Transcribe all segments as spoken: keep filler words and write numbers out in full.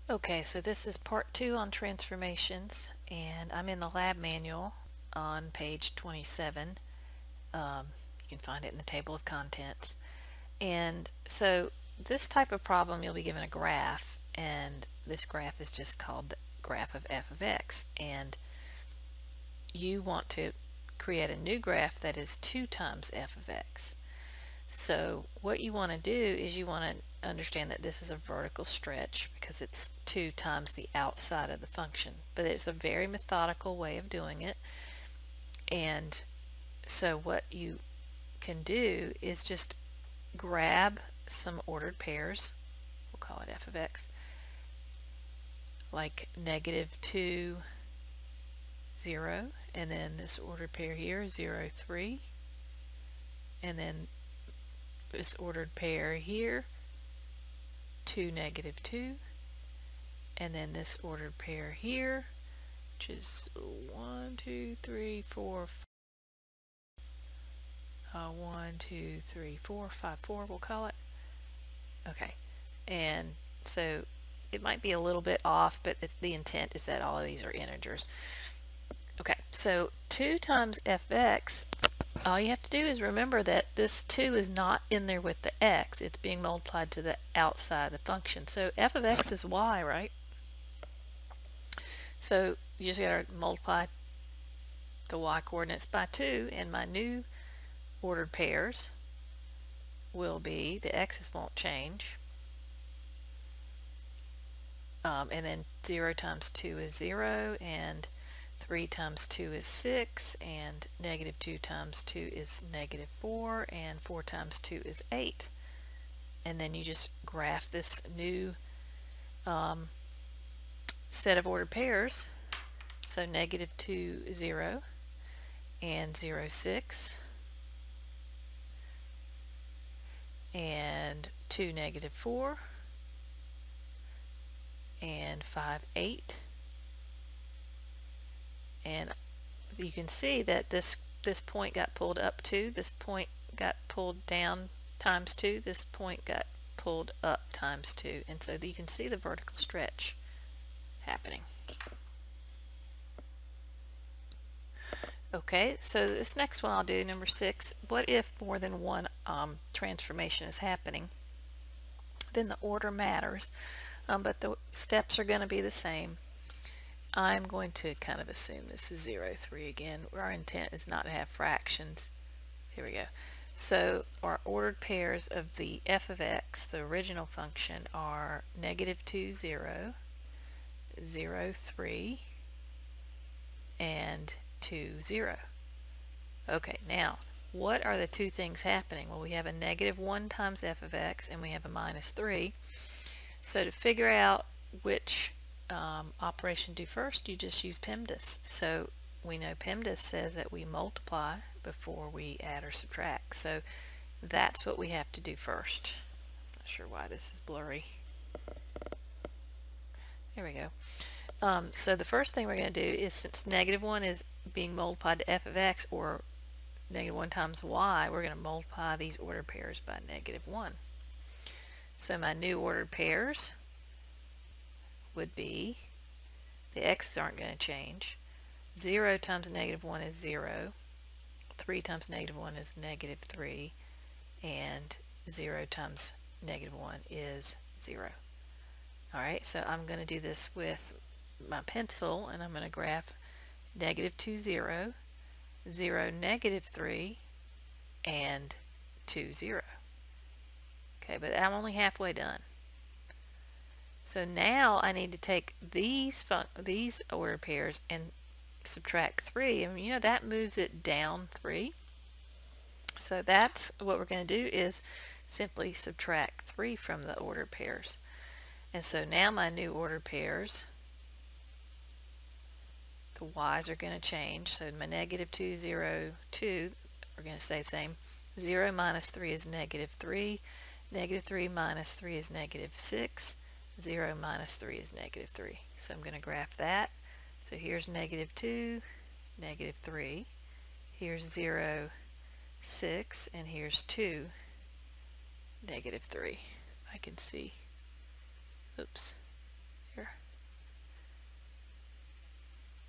Okay, so this is part two on transformations, and I'm in the lab manual on page twenty-seven. Um, you can find it in the table of contents. And so this type of problem, you'll be given a graph, and this graph is just called the graph of f of x. And you want to create a new graph that is two times f of x. So what you want to do is you want to understand that this is a vertical stretch because it's two times the outside of the function. But it's a very methodical way of doing it. And so what you can do is just grab some ordered pairs, we'll call it f of x, like negative two, zero, and then this ordered pair here, zero, three, and then this ordered pair here, two, negative two, and then this ordered pair here, which is one, two, three, four, five, uh, one, two, three, four, five, four, we'll call it. Okay, and so it might be a little bit off, but it's, the intent is that all of these are integers. Okay, so two times f of x, all you have to do is remember that this two is not in there with the x. It's being multiplied to the outside of the function. So f of x is y, right? So you just got to multiply the y coordinates by two, and my new ordered pairs will be, the x's won't change, um, and then zero times two is zero, and three times two is six, and negative two times two is negative four, and four times two is eight. And then you just graph this new um, set of ordered pairs. So negative two, zero, and zero, six, and two, negative four, and five, eight. And you can see that this this point got pulled up two, this point got pulled down times two, this point got pulled up times two, and so you can see the vertical stretch happening. Okay, so this next one I'll do, number six, what if more than one um, transformation is happening? Then the order matters, um, but the steps are going to be the same. I'm going to kind of assume this is zero, three again. Our intent is not to have fractions. Here we go. So our ordered pairs of the f of x, the original function, are negative two, zero, zero, three, and two, zero. Okay, now what are the two things happening? Well, we have a negative one times f of x, and we have a minus three. So to figure out which um, operation to do first, you just use PEMDAS. So we know PEMDAS says that we multiply before we add or subtract. So that's what we have to do first. Not sure why this is blurry. There we go. Um, so the first thing we're going to do is, since negative one is being multiplied to f of x, or negative one times y, we're going to multiply these ordered pairs by negative one. So my new ordered pairs would be, the x's aren't going to change. zero times negative one is zero. three times negative one is negative three. And zero times negative one is zero. Alright, so I'm going to do this with my pencil, and I'm going to graph negative two, zero, zero, negative three, and two, zero. Okay, but I'm only halfway done. So now I need to take these fun these order pairs and subtract three, and you know that moves it down three. So that's what we're going to do, is simply subtract three from the order pairs. And so now my new order pairs, the y's are going to change. So my negative two, zero, two are going to stay the same. zero minus three is negative three. Negative three minus three is negative six. zero minus three is negative three. So I'm going to graph that. So here's negative two, negative three. Here's zero, six, and here's two, negative three. I can see. Oops. Here.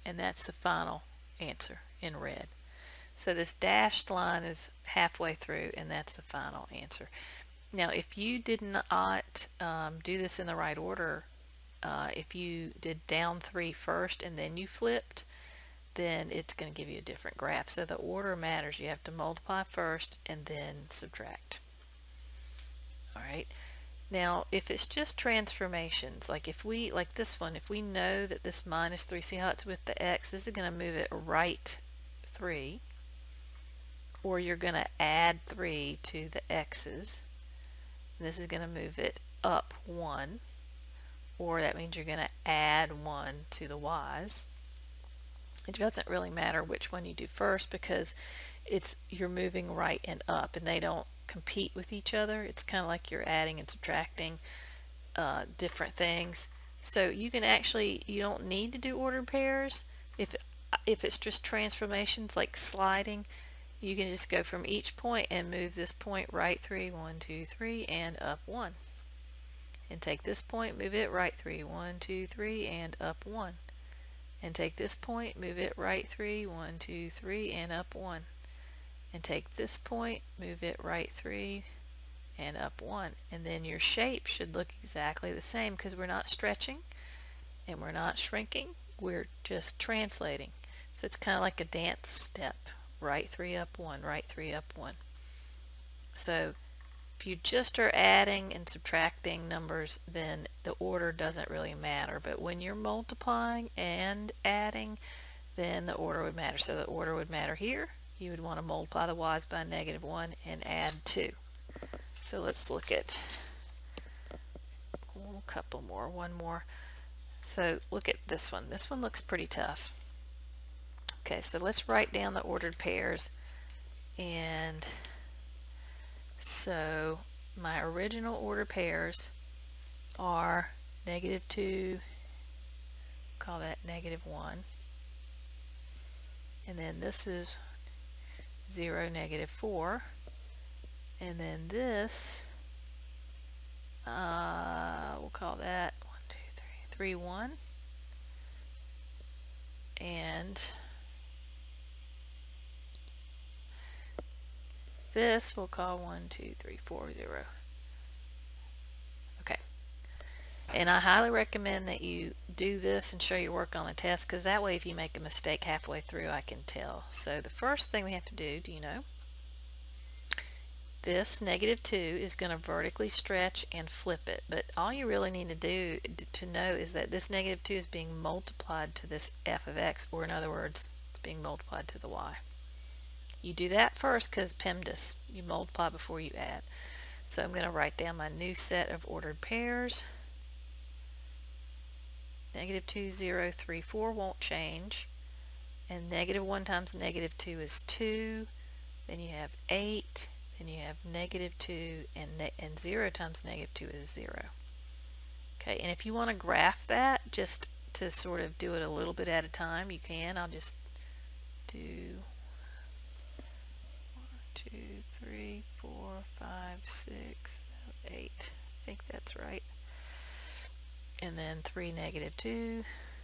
and that's the final answer in red. So this dashed line is halfway through, and that's the final answer. Now, if you did not um, do this in the right order, uh, if you did down three first and then you flipped, then it's going to give you a different graph. So the order matters. You have to multiply first and then subtract. All right. Now, if it's just transformations, like if we, like this one, if we know that this minus three, see how it's with the x, this is going to move it right three, or you're going to add three to the x's. This is going to move it up one, or that means you're going to add one to the y's. It doesn't really matter which one you do first because it's you're moving right and up, and they don't compete with each other. It's kind of like you're adding and subtracting uh, different things. So you can actually, you don't need to do ordered pairs. If if it's just transformations like sliding, you can just go from each point and move this point right three, one, two, three, and up one. And take this point, move it right three, one, two, three, and up one. And take this point, move it right three, one, two, three, and up one. And take this point, move it right three, and up one. And then your shape should look exactly the same because we're not stretching and we're not shrinking. We're just translating. So it's kind of like a dance step. Right three, up one, right three, up one. So if you just are adding and subtracting numbers, then the order doesn't really matter. But when you're multiplying and adding, then the order would matter. So the order would matter here. You would want to multiply the y's by negative one and add two. So let's look at a couple more, one more. So look at this one. This one looks pretty tough. Okay, so let's write down the ordered pairs. And so my original order pairs are negative two, call that negative one, and then this is zero, negative four, and then this, uh, we'll call that one, two, three, three, one, and this we'll call one, two, three, four, zero. Okay. And I highly recommend that you do this and show your work on the test, because that way if you make a mistake halfway through, I can tell. So the first thing we have to do, do you know? This negative two is going to vertically stretch and flip it. But all you really need to do to know is that this negative two is being multiplied to this f of x, or in other words, it's being multiplied to the y. You do that first because PEMDAS, you multiply before you add. So I'm going to write down my new set of ordered pairs. Negative two, zero, three, four won't change. And negative one times negative two is two. Then you have eight. Then you have negative two. And, ne and zero times negative two is zero. Okay, and if you want to graph that, just to sort of do it a little bit at a time, you can. I'll just do two, three, four, five, six, eight. I think that's right. And then three, negative two.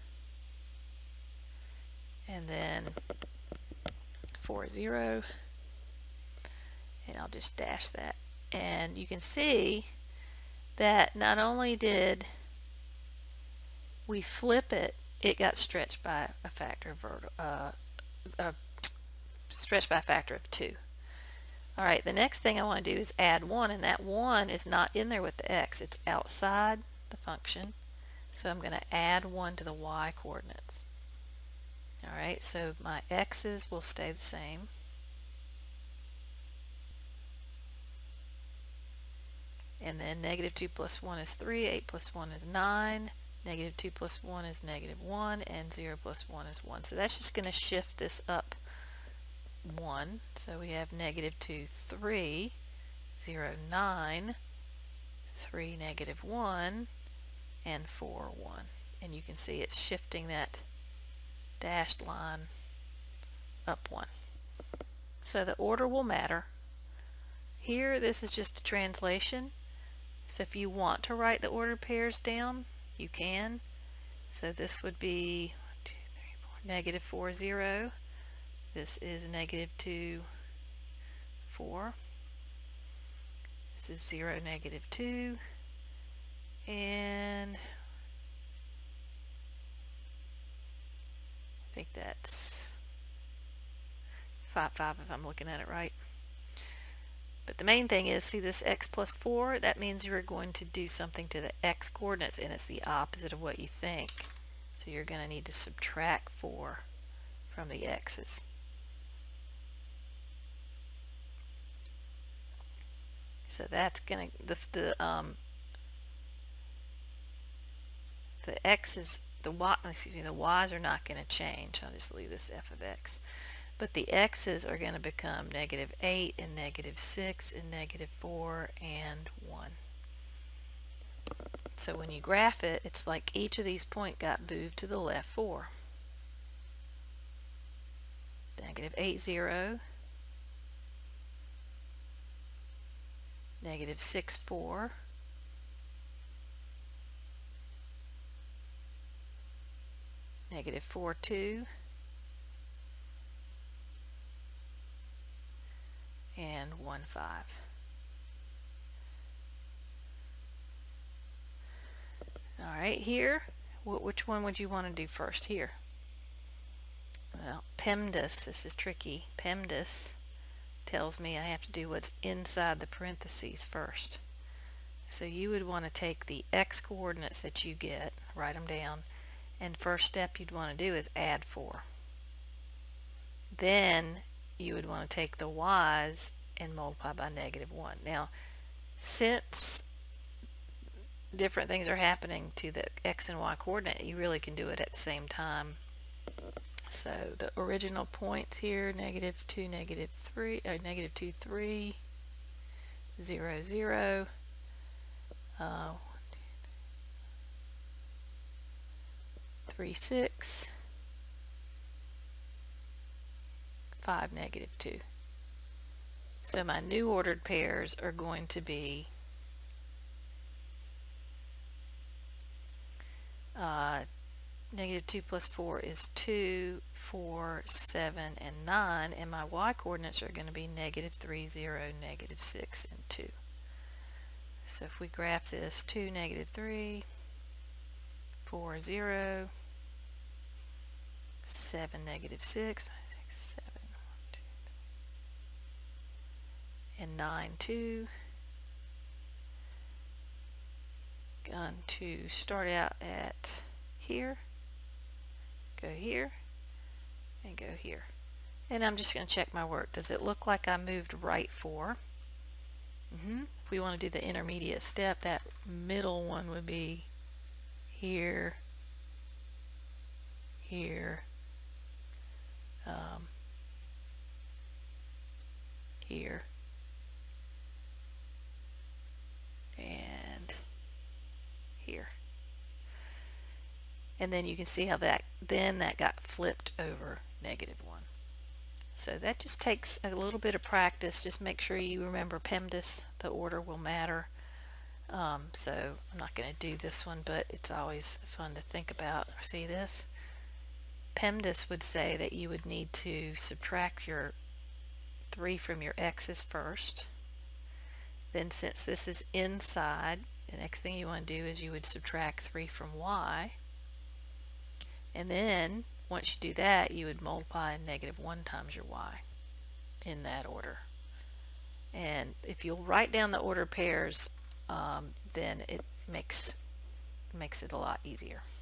And then four, zero. And I'll just dash that. And you can see that not only did we flip it, it got stretched by a factor of uh, uh, stretched by a factor of two. Alright, the next thing I want to do is add one, and that one is not in there with the x, it's outside the function. So I'm going to add one to the y coordinates. Alright, so my x's will stay the same. And then negative two plus one is three, eight plus one is nine, negative two plus one is negative one, and zero plus one is one. So that's just going to shift this up one. So we have negative two, three, zero, nine, three, negative one, and four, one. And you can see it's shifting that dashed line up one. So the order will matter. Here, this is just a translation. So if you want to write the ordered pairs down, you can. So this would be one, two, three, four, negative four, zero. This is negative two, four. This is zero, negative two. And I think that's five, five if I'm looking at it right. But the main thing is, see this x plus four? That means you're going to do something to the x coordinates, and it's the opposite of what you think. So you're going to need to subtract four from the x's. So that's going to, the, the, um, the x's, the y, excuse me, the y's are not going to change. I'll just leave this f of x. But the x's are going to become negative eight and negative six and negative four and one. So when you graph it, it's like each of these points got moved to the left four. Negative eight, zero. Negative six, four. Negative four, two. And one, five. All right, here, which one would you want to do first here? Well, PEMDAS, this is tricky. PEMDAS tells me I have to do what's inside the parentheses first. So you would want to take the x coordinates that you get, write them down, and first step you'd want to do is add four. Then you would want to take the y's and multiply by negative one. Now, since different things are happening to the x and y coordinate, you really can do it at the same time. So the original points here, negative two, negative three, or negative two, three, zero, zero, uh, three, six, five, negative two. So my new ordered pairs are going to be uh, negative two plus four is two, four, seven, and nine, and my y coordinates are going to be negative three, zero, negative six, and two. So if we graph this, two, negative three, four, zero, seven, negative six, five, six, seven, one, two, three, and nine, two. Going to start out at here, go here, and go here. And I'm just going to check my work. Does it look like I moved right four? Mm-hmm. If we want to do the intermediate step, that middle one would be here, here, um, here, and here. And then you can see how that then that got flipped over negative one. So that just takes a little bit of practice. Just make sure you remember PEMDAS. The order will matter. Um, so I'm not going to do this one, but it's always fun to think about. See this? PEMDAS would say that you would need to subtract your three from your x's first. Then since this is inside, the next thing you want to do is you would subtract three from y. And then once you do that, you would multiply negative one times your y in that order. And if you'll write down the order pairs, um, then it makes makes it a lot easier.